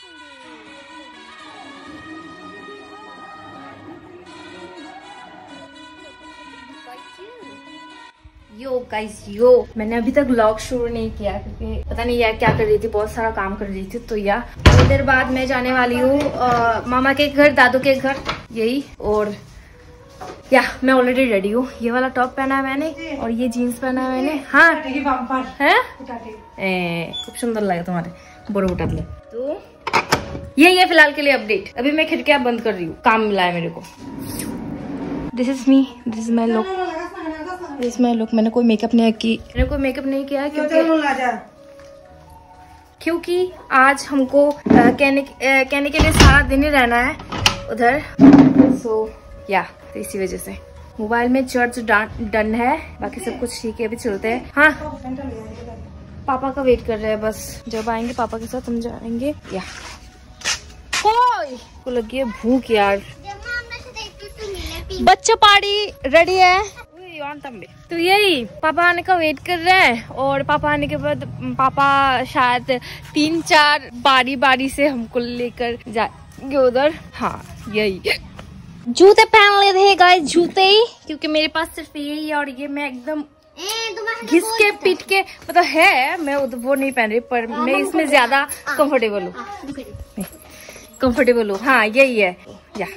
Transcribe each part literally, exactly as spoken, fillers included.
Yo guys यो मैंने अभी तक व्लॉग शुरू नहीं किया क्योंकि पता नहीं यार क्या कर रही थी, बहुत सारा काम कर रही थी। तो यार थोड़ी देर बाद मैं जाने वाली हूँ मामा के घर, दादू के घर, यही। और या मैं ऑलरेडी रेडी हूँ। ये वाला टॉप पहना है मैंने और ये जीन्स पहना है मैंने। हाँ है, खूब सुंदर लगे तुम्हारे बोरो उठा ले। तो ये ये फिलहाल के लिए अपडेट। अभी मैं खिड़कियां बंद कर रही हूँ, काम मिला है मेरे को। This is me, this is my look, this is my look. मैंने कोई मेकअप नहीं की, मैंने कोई मेकअप नहीं किया क्योंकि क्योंकि आज हमको आ, कहने आ, कहने के लिए सारा दिन ही रहना है उधर। सो so, या तो इसी वजह से मोबाइल में चार्ज डन है, बाकी सब कुछ ठीक है। अभी चलते हैं। हाँ पापा का वेट कर रहे हैं, बस जब आएंगे पापा के साथ हम जाएंगे। या को लगी है भूख यार। बच्चा पार्टी रेडी है तो यही पापा आने का वेट कर रहे हैं। और पापा आने के बाद पापा शायद तीन चार बारी बारी से हमको लेकर जाएंगे उधर। हाँ यही जूते पहन ले थे गाइस, जूते ही, क्योंकि मेरे पास सिर्फ यही है। और ये मैं एकदम घिस के पीट के मतलब है, मैं वो नहीं पहन रही पर मैं इसमें ज्यादा कंफर्टेबल हूँ, कंफर्टेबल हूँ। हाँ यही है या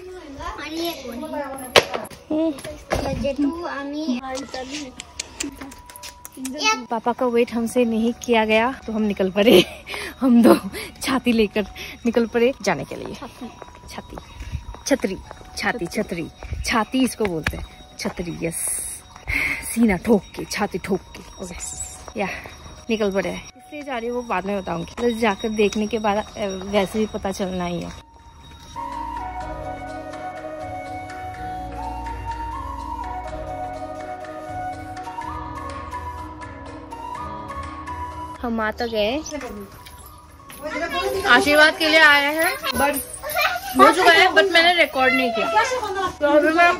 पापा का वेट हमसे नहीं किया गया तो हम निकल पड़े। हम दो छाती लेकर निकल पड़े जाने के लिए। छाती छतरी छाती छतरी छाती इसको बोलते हैं, छतरी। यस, सीना ठोक के, छाती ठोक के। ओके या निकल पड़े। इसलिए जा रही हूँ वो बाद में बताऊंगी, बस जाकर देखने के बाद वैसे भी पता चलना ही है। हम आ तो गए, आशीर्वाद के लिए आए हैं, बट हो चुका है बट मैंने रिकॉर्ड नहीं किया। तो अभी मैं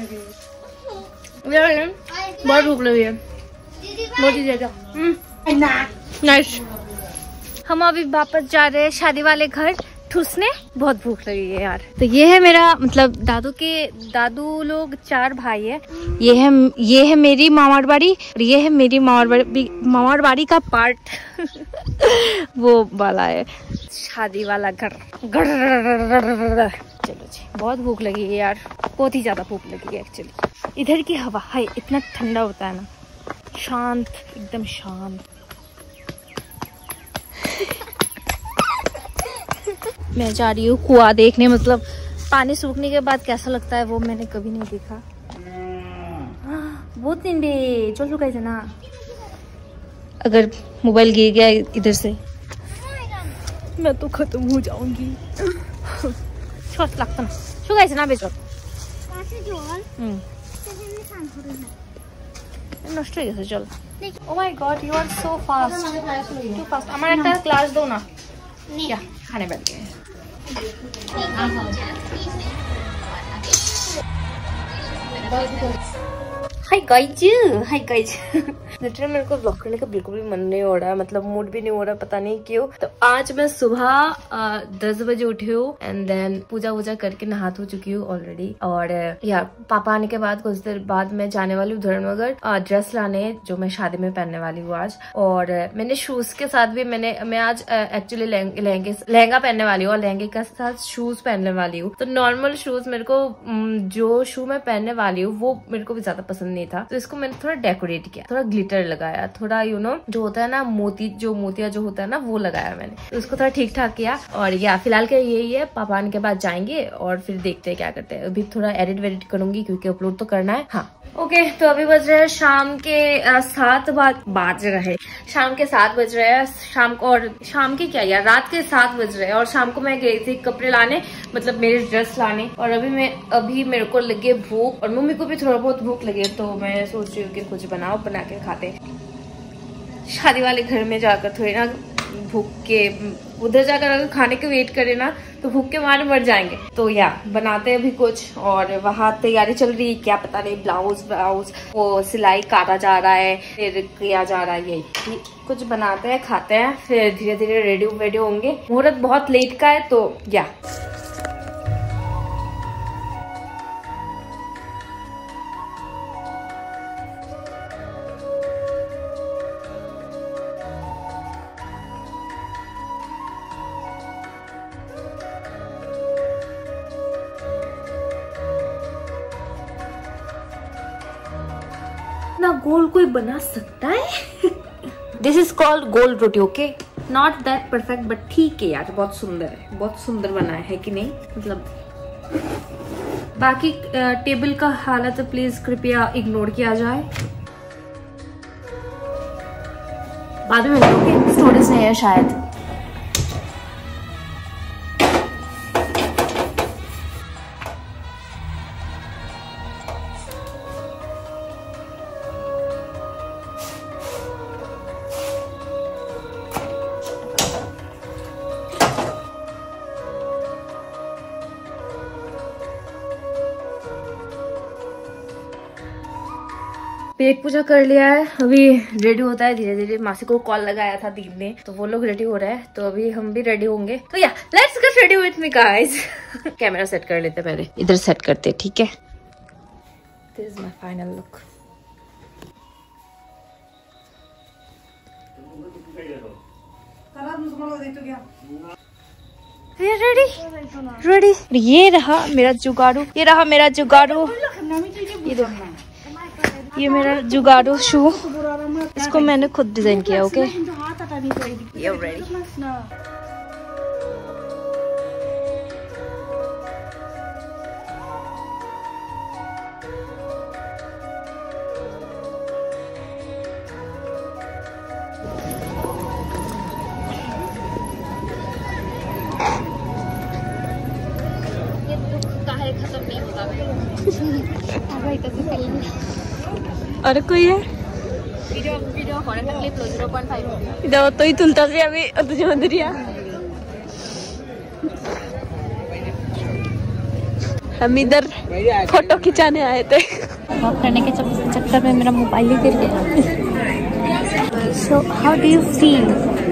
बहुत भूख लगी है, बहुत ही ज्यादा। नाइस। हम अभी वापस जा रहे हैं शादी वाले घर ठूसने, बहुत भूख लगी है यार। तो ये है मेरा मतलब दादू के दादू लोग चार भाई है। ये है ये है मेरी मामार बाड़ी और ये है मेरी मामार बाड़ी मामार बाड़ी का पार्ट वो वाला है शादी वाला घर। चलो जी, बहुत भूख लगी है यार, बहुत ही ज्यादा भूख लगी है एक्चुअली। इधर की हवा है इतना ठंडा होता है ना, शांत, एकदम शांत। मैं जा रही हूँ कुआं देखने, मतलब पानी सूखने के बाद कैसा लगता है वो मैंने कभी नहीं देखा। बहुत नींदे चल चुका है ना। अगर मोबाइल गिर गया इधर से मैं तो खत्म हो जाऊंगी। छोट लगता ना शो गाइस ना बेचो नष्ट হয়ে গেছে। চল। Oh my god you are so fast, too fast. আমার একটা ক্লাস দাও না। ইয়া খানে बैठ गए। Hi guys, hi guys. Literally मेरे को व्लॉग करने का बिल्कुल भी मन नहीं हो रहा है, मतलब मूड भी नहीं हो रहा, पता नहीं क्यों। तो आज मैं सुबह दस बजे उठी हूँ एंड देन पूजा वूजा करके नहा धो चुकी हूँ ऑलरेडी। और या पापा आने के बाद कुछ देर बाद मैं जाने वाली हूँ धर्मनगर ड्रेस लाने जो मैं शादी में पहनने वाली हूँ आज। और मैंने शूज के साथ भी मैंने मैं आज एक्चुअली लहंगे लहंगा पहनने वाली हूँ और लहंगे के साथ शूज पहनने वाली हूँ। तो नॉर्मल शूज मेरे को जो शू मैं पहनने वाली हूँ वो मेरे को भी ज्यादा पसंद नहीं था, तो इसको मैंने थोड़ा डेकोरेट किया, थोड़ा ग्लिटर लगाया, थोड़ा यू नो जो होता है ना मोती, जो मोतिया जो होता है ना वो लगाया मैंने, तो उसको थोड़ा ठीक ठाक किया। और या फिलहाल के यही है, पापा आने के बाद जाएंगे और फिर देखते हैं क्या करते हैं। अभी थोड़ा एडिट वेडिट करूंगी क्योंकि अपलोड तो करना है। हाँ ओके okay, तो अभी बज रहे हैं शाम के सात बाज रहे शाम के सात बज रहे हैं शाम को। और शाम के क्या यार रात के सात बज रहे हैं। और शाम को मैं गई थी कपड़े लाने, मतलब मेरे ड्रेस लाने। और अभी मैं अभी मेरे को लगे भूख और मम्मी को भी थोड़ा बहुत भूख लगे, तो मैं सोच रही हूँ कि कुछ बनाओ, बना के खाते। शादी वाले घर में जाकर थोड़ी ना भूख के उधर जाकर अगर खाने के वेट करे ना तो भूख के मारे मर जाएंगे। तो या बनाते हैं अभी कुछ, और वहाँ तैयारी चल रही है, क्या पता नहीं, ब्लाउज ब्लाउज वो सिलाई काटा जा रहा है, फिर किया जा रहा है, यही कुछ बनाते हैं, खाते हैं, फिर धीरे धीरे रेडी वेडी होंगे। मुहूर्त बहुत लेट का है तो या ना गोल कोई बना सकता है। दिस इज कॉल्ड गोल रोटी, okay, not that perfect but ठीक है यार, बहुत सुंदर है, बहुत सुंदर बना है कि नहीं। मतलब बाकी टेबल का हालत प्लीज कृपया इग्नोर किया जाए, बाद में मिलोगे, स्टोरेज नहीं है शायद। पेट पूजा कर लिया है, अभी रेडी होता है धीरे धीरे। मासी को कॉल लगाया था दीदी ने, तो वो लोग रेडी हो रहे हैं, तो अभी हम भी रेडी होंगे। तो या let's get ready with me guys. Camera set कर लेते पहले, इधर सेट करते, ठीक है। This is my final look. Ready ready. ये रहा मेरा जुगाड़ू, ये रहा मेरा जुगाड़ू, ये दो ये मेरा जुगाड़ू शू, इसको मैंने खुद डिजाइन किया, ओके। ये रेडी। ये दुख काहे खत्म नहीं होता भाई। अरे कोई है वीडियो वीडियो होने का क्लिप लो ज़ीरो पॉइंट फाइव इधर तो ही तुलता से अभी तुझे मंदिरिया। हम इधर फोटो खिंचाने आए थे, वॉक करने के चक्कर में मेरा मोबाइल ही गिर गया। So how do you feel?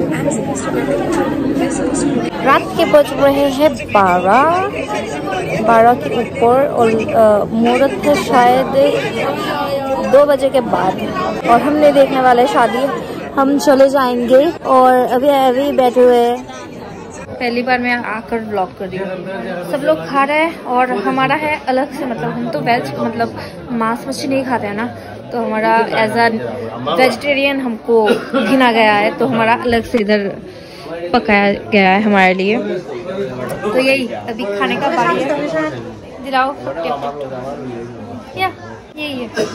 रात के बज रहे हैं बारह बारह के ऊपर, और मुहूर्त है शायद दो बजे के बाद, और हमने देखने वाले शादी। हम चले जाएंगे और अभी अभी बैठे हुए हैं। पहली बार मैं आकर व्लॉग कर रही हूँ। सब लोग खा रहे हैं और हमारा है अलग से, मतलब हम तो वेज मतलब मांस मछली नहीं खाते हैं ना, तो हमारा एज अ वेजिटेरियन हमको गिना गया है, तो हमारा अलग से इधर पकाया गया है हमारे लिए। तो यही अभी खाने का बारी है, दिलाओ या यही है।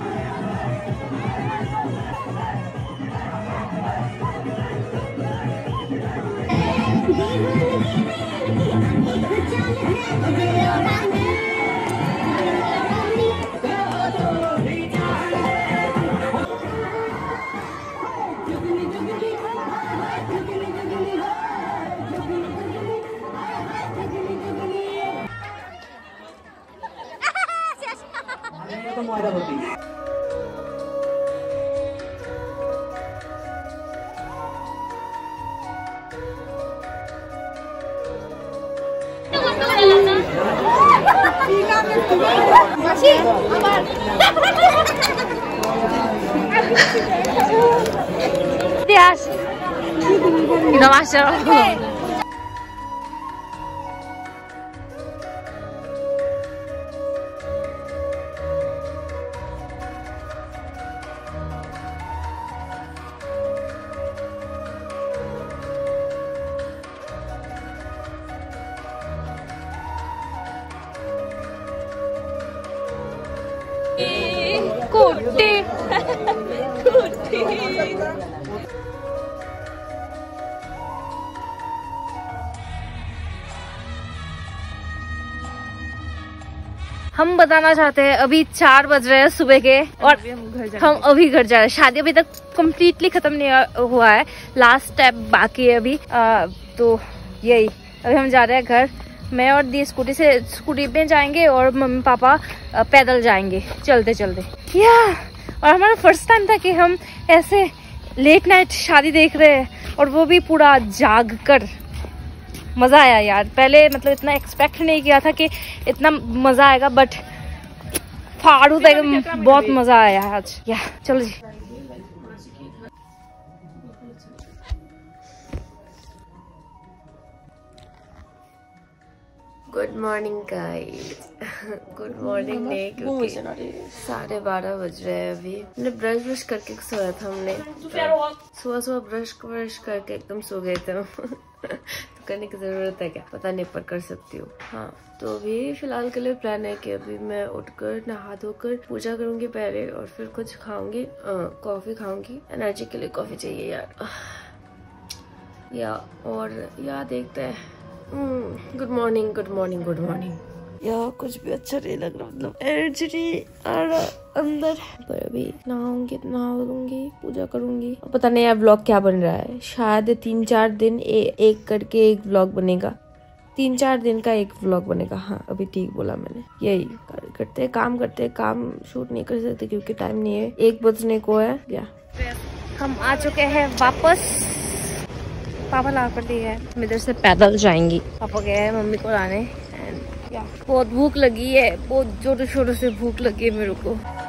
Yes. No más. Kutti. Kutti. हम बताना चाहते हैं अभी चार बज रहे हैं सुबह के, और हम अभी घर जा रहे हैं। शादी अभी तक कम्प्लीटली खत्म नहीं हुआ है, लास्ट स्टेप बाकी है अभी। आ, तो यही अभी हम जा रहे हैं घर। मैं और दी स्कूटी से स्कूटी पे जाएंगे और मम्मी पापा पैदल जाएंगे चलते चलते। या और हमारा फर्स्ट टाइम था कि हम ऐसे लेट नाइट शादी देख रहे हैं और वो भी पूरा जाग कर। मजा आया यार, पहले मतलब इतना एक्सपेक्ट नहीं किया था कि इतना मजा आएगा, बट फाड़ू था एकदम, बहुत मजा आया आज। या चलो जी। Good morning guys. Good morning नहीं, क्योंकि साढ़े बारह बज रहे हैं अभी। हमने ब्रश ब्रश करके सोया था, हमने सुबह सुबह ब्रश ब्रश करके एकदम सो गए थे। तो करने की जरूरत है क्या, पता नहीं, पर कर सकती हूँ। हाँ, तो अभी फिलहाल के लिए प्लान है कि अभी मैं उठकर नहा धोकर पूजा करूंगी पहले और फिर कुछ खाऊंगी, कॉफी खाऊंगी। एनर्जी के लिए कॉफी चाहिए यार। या और या देखते हैं। Good morning good morning good morning. यार कुछ भी अच्छा नहीं लग रहा, मतलब एनर्जी नहीं आ रहा अंदर। पर अभी नहाऊंगी, नहाऊंगी, पूजा करूंगी। पता नहीं यार व्लॉग क्या बन रहा है, शायद तीन चार दिन ए, एक करके एक व्लॉग बनेगा। तीन चार दिन का एक व्लॉग बनेगा। हाँ अभी ठीक बोला मैंने। यही करते काम करते काम शूट नहीं कर सकते क्योंकि टाइम नहीं है, एक बजने को है। या हम आ चुके हैं वापस। पापा ला कर दिए है, हम इधर से पैदल जाएंगी। पापा गए हैं मम्मी को लाने। एंड या बहुत भूख लगी है, बहुत जोरों शोरों से भूख लगी है मेरे को।